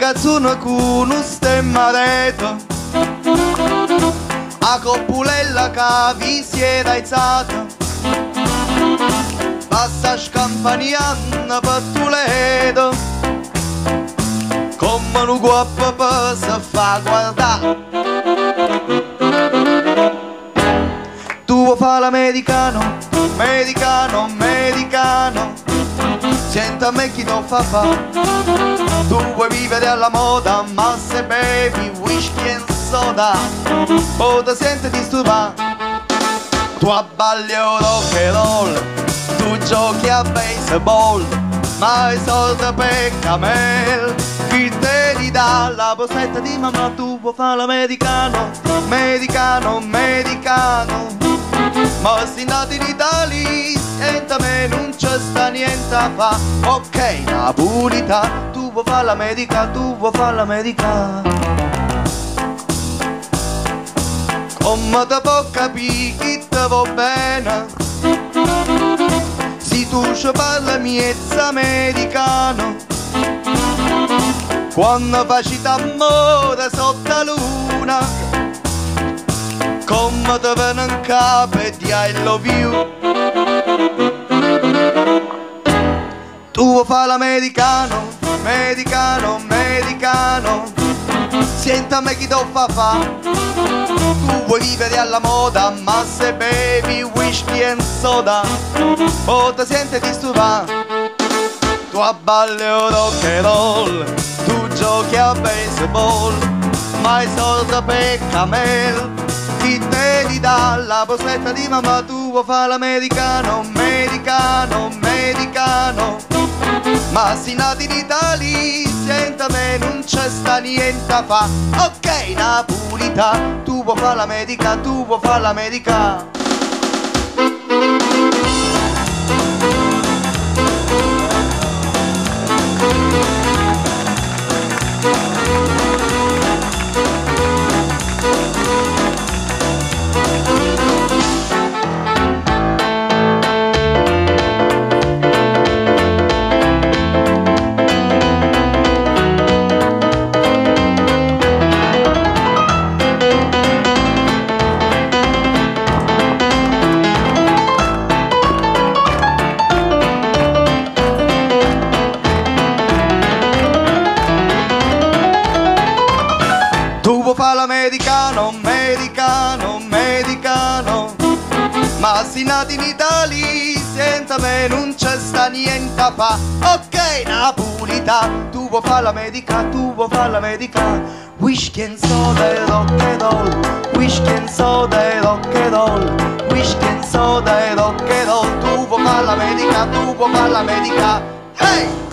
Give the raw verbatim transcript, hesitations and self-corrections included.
ragazzone con un stemmareto, a coppulella che vi si era alzata, passa scampagnando per Toledo, come un guappo per se fa guardare. Tu vuoi fare l'americano, americano, americano, senta a me chi lo fa fa. Tu vuoi vivere alla moda, ma se bevi whisky e soda, o ti senti disturbare. Tu abballi rock and roll, tu giochi a baseball, ma i soldi per camel, chi te li dà? La borsetta di mamma. Tu vuoi fare l'americano, americano, americano, ma se nati in Italia, senta me non c'è sta niente a fa. Ok, Napolità, tu vuoi fare l'America, tu vuoi fare l'America. Come te può capire chi te va bene, se tu ci parli miezza americano, quando faci t'amore sotto la luna, come te viene in capo e ti I love you. Tu vuoi fare l'americano, americano, americano, senta a me chi te fa fa. Tu vuoi vivere alla moda, ma se bevi whisky e soda, o ti senti disturbare. Tu abballi rock and roll, tu giochi a baseball, ma i soldi per camel, chi te li dà? La borsetta di mamma. Tu vuoi fare l'americano, americano, americano, ma se nati in Italia, senta me non c'è sta niente a fa. Ok, Napolità, tu vuoi fare l'America, tu vuoi fare l'America. Tu vuoi fare l'americano, americano, americano, ma se nati in Italia, senta me non c'è sta niente a fa. Ok, Napolità, tu vuoi fare l'America, tu vuoi fare l'America. Whisky and soda e rock and roll, whisky and soda e rock and roll, whisky and soda e rock and roll. Tu vuoi fare l'America, tu vuoi fare l'America. Hey!